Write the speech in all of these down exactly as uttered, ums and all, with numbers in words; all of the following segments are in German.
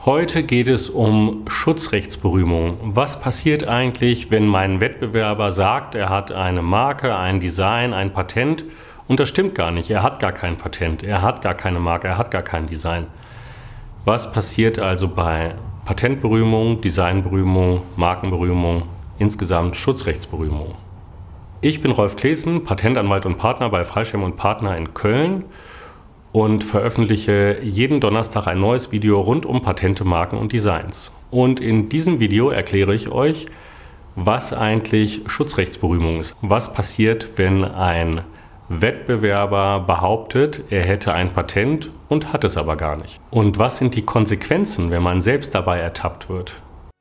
Heute geht es um Schutzrechtsberühmung. Was passiert eigentlich, wenn mein Wettbewerber sagt, er hat eine Marke, ein Design, ein Patent und das stimmt gar nicht. Er hat gar kein Patent, er hat gar keine Marke, er hat gar kein Design. Was passiert also bei Patentberühmung, Designberühmung, Markenberühmung, insgesamt Schutzrechtsberühmung? Ich bin Rolf Claessen, Patentanwalt und Partner bei Freischem und Partner in Köln und veröffentliche jeden Donnerstag ein neues Video rund um Patente, Marken und Designs. Und in diesem Video erkläre ich euch, was eigentlich Schutzrechtsberühmung ist. Was passiert, wenn ein Wettbewerber behauptet, er hätte ein Patent und hat es aber gar nicht. Und was sind die Konsequenzen, wenn man selbst dabei ertappt wird?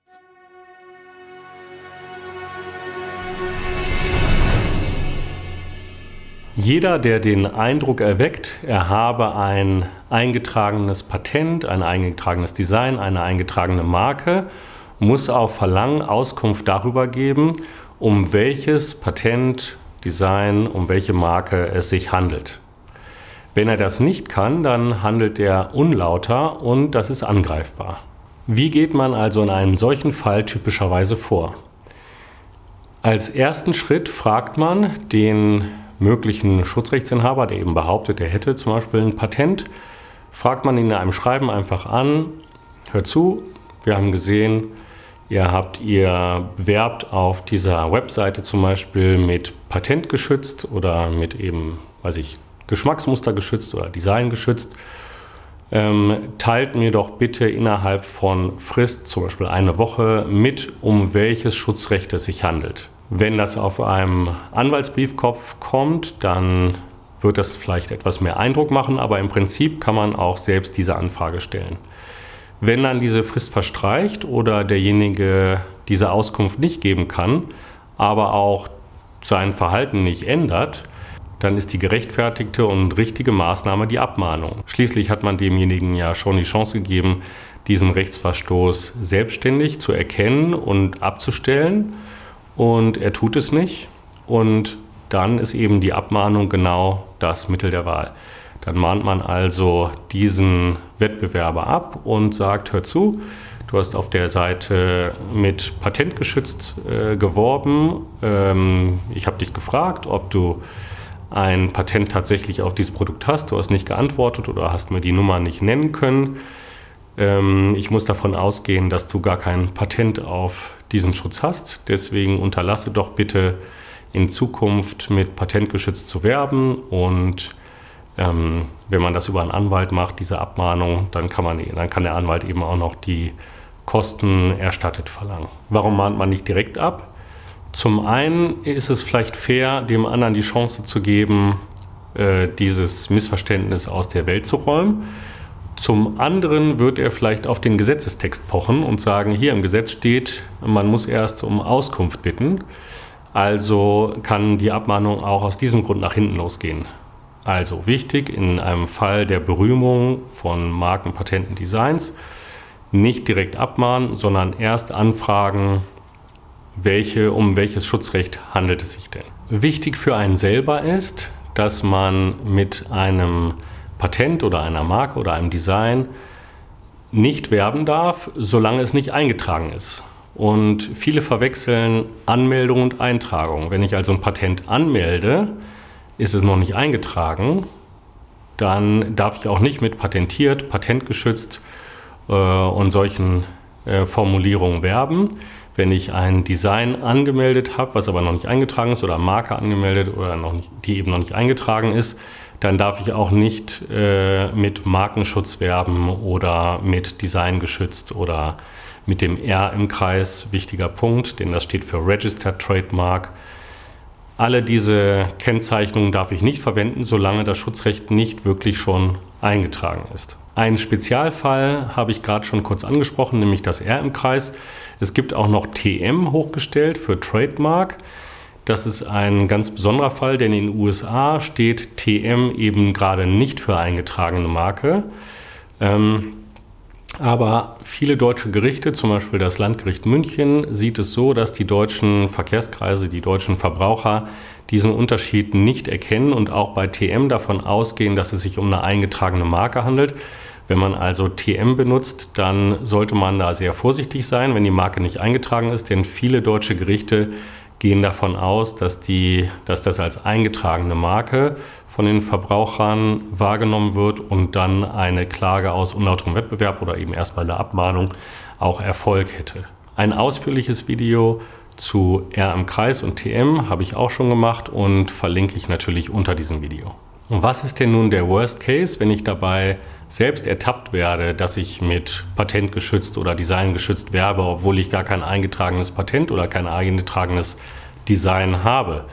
Jeder, der den Eindruck erweckt, er habe ein eingetragenes Patent, ein eingetragenes Design, eine eingetragene Marke, muss auf Verlangen Auskunft darüber geben, um welches Patent, Design, um welche Marke es sich handelt. Wenn er das nicht kann, dann handelt er unlauter und das ist angreifbar. Wie geht man also in einem solchen Fall typischerweise vor? Als ersten Schritt fragt man den möglichen Schutzrechtsinhaber, der eben behauptet, er hätte zum Beispiel ein Patent, fragt man ihn in einem Schreiben einfach an: Hör zu, wir haben gesehen, ihr habt, ihr werbt auf dieser Webseite zum Beispiel mit Patent geschützt oder mit eben, weiß ich, Geschmacksmuster geschützt oder Design geschützt. Ähm, teilt mir doch bitte innerhalb von Frist, zum Beispiel eine Woche, mit, um welches Schutzrecht es sich handelt. Wenn das auf einem Anwaltsbriefkopf kommt, dann wird das vielleicht etwas mehr Eindruck machen, aber im Prinzip kann man auch selbst diese Anfrage stellen. Wenn dann diese Frist verstreicht oder derjenige diese Auskunft nicht geben kann, aber auch sein Verhalten nicht ändert, dann ist die gerechtfertigte und richtige Maßnahme die Abmahnung. Schließlich hat man demjenigen ja schon die Chance gegeben, diesen Rechtsverstoß selbstständig zu erkennen und abzustellen. Und er tut es nicht. Und dann ist eben die Abmahnung genau das Mittel der Wahl. Dann mahnt man also diesen Wettbewerber ab und sagt: Hör zu, du hast auf der Seite mit Patent geschützt äh, geworben. Ähm, ich habe dich gefragt, ob du ein Patent tatsächlich auf dieses Produkt hast. Du hast nicht geantwortet oder hast mir die Nummer nicht nennen können. Ähm, ich muss davon ausgehen, dass du gar kein Patent auf diesen Schutz hast. Deswegen unterlasse doch bitte in Zukunft mit Patent geschützt zu werben. Und ähm, wenn man das über einen Anwalt macht, diese Abmahnung, dann kann, man, dann kann der Anwalt eben auch noch die Kosten erstattet verlangen. Warum mahnt man nicht direkt ab? Zum einen ist es vielleicht fair, dem anderen die Chance zu geben, äh, dieses Missverständnis aus der Welt zu räumen. Zum anderen wird er vielleicht auf den Gesetzestext pochen und sagen: Hier im Gesetz steht, man muss erst um Auskunft bitten. Also kann die Abmahnung auch aus diesem Grund nach hinten losgehen. Also wichtig, in einem Fall der Berühmung von Marken, Patenten, Designs nicht direkt abmahnen, sondern erst anfragen, welche, um welches Schutzrecht handelt es sich denn. Wichtig für einen selber ist, dass man mit einem Patent oder einer Marke oder einem Design nicht werben darf, solange es nicht eingetragen ist. Und viele verwechseln Anmeldung und Eintragung. Wenn ich also ein Patent anmelde, ist es noch nicht eingetragen, dann darf ich auch nicht mit patentiert, patentgeschützt äh, und solchen äh, Formulierungen werben. Wenn ich ein Design angemeldet habe, was aber noch nicht eingetragen ist, oder eine Marke angemeldet, oder noch nicht, die eben noch nicht eingetragen ist, dann darf ich auch nicht äh, mit Markenschutz werben oder mit Design geschützt oder mit dem R im Kreis, wichtiger Punkt, denn das steht für Registered Trademark. Alle diese Kennzeichnungen darf ich nicht verwenden, solange das Schutzrecht nicht wirklich schon eingetragen ist. Einen Spezialfall habe ich gerade schon kurz angesprochen, nämlich das R im Kreis. Es gibt auch noch T M hochgestellt für Trademark. Das ist ein ganz besonderer Fall, denn in den U S A steht T M eben gerade nicht für eingetragene Marke. Ähm, aber viele deutsche Gerichte, zum Beispiel das Landgericht München, sieht es so, dass die deutschen Verkehrskreise, die deutschen Verbraucher diesen Unterschied nicht erkennen und auch bei T M davon ausgehen, dass es sich um eine eingetragene Marke handelt, Wenn man also T M benutzt, dann sollte man da sehr vorsichtig sein, wenn die Marke nicht eingetragen ist, denn viele deutsche Gerichte gehen davon aus, dass, die, dass das als eingetragene Marke von den Verbrauchern wahrgenommen wird und dann eine Klage aus unlauterem Wettbewerb oder eben erst bei der Abmahnung auch Erfolg hätte. Ein ausführliches Video zu R im Kreis und T M habe ich auch schon gemacht und verlinke ich natürlich unter diesem Video. Und was ist denn nun der Worst Case, wenn ich dabei selbst ertappt werde, dass ich mit patentgeschützt oder designgeschützt werbe, obwohl ich gar kein eingetragenes Patent oder kein eingetragenes Design habe?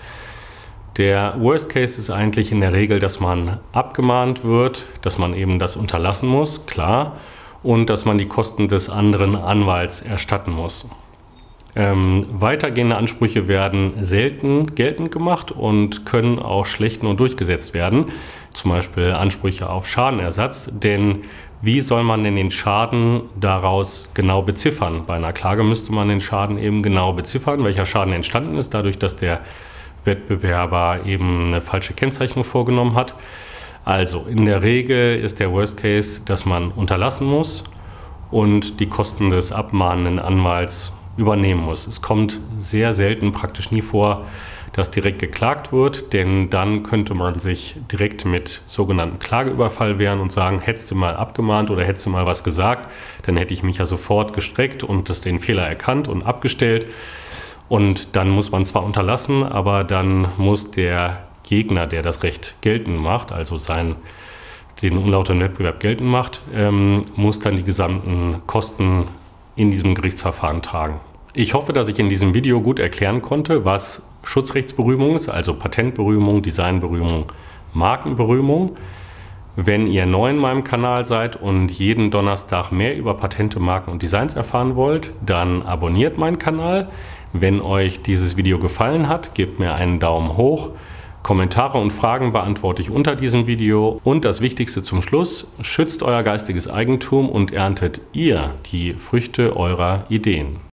Der Worst Case ist eigentlich in der Regel, dass man abgemahnt wird, dass man eben das unterlassen muss, klar, und dass man die Kosten des anderen Anwalts erstatten muss. Ähm, weitergehende Ansprüche werden selten geltend gemacht und können auch schlecht nur durchgesetzt werden. Zum Beispiel Ansprüche auf Schadenersatz. Denn wie soll man denn den Schaden daraus genau beziffern? Bei einer Klage müsste man den Schaden eben genau beziffern, welcher Schaden entstanden ist, dadurch, dass der Wettbewerber eben eine falsche Kennzeichnung vorgenommen hat. Also in der Regel ist der Worst Case, dass man unterlassen muss und die Kosten des abmahnenden Anwalts übernehmen muss. Es kommt sehr selten, praktisch nie vor, dass direkt geklagt wird, denn dann könnte man sich direkt mit sogenannten Klageüberfall wehren und sagen, hättest du mal abgemahnt oder hättest du mal was gesagt, dann hätte ich mich ja sofort gestreckt und das den Fehler erkannt und abgestellt. Und dann muss man zwar unterlassen, aber dann muss der Gegner, der das Recht geltend macht, also sein, den unlauteren Wettbewerb geltend macht, ähm, muss dann die gesamten Kosten in diesem Gerichtsverfahren tragen. Ich hoffe, dass ich in diesem Video gut erklären konnte, was Schutzrechtsberühmung ist, also Patentberühmung, Designberühmung, Markenberühmung. Wenn ihr neu in meinem Kanal seid und jeden Donnerstag mehr über Patente, Marken und Designs erfahren wollt, dann abonniert meinen Kanal. Wenn euch dieses Video gefallen hat, gebt mir einen Daumen hoch. Kommentare und Fragen beantworte ich unter diesem Video. Und das Wichtigste zum Schluss, schützt euer geistiges Eigentum und erntet ihr die Früchte eurer Ideen.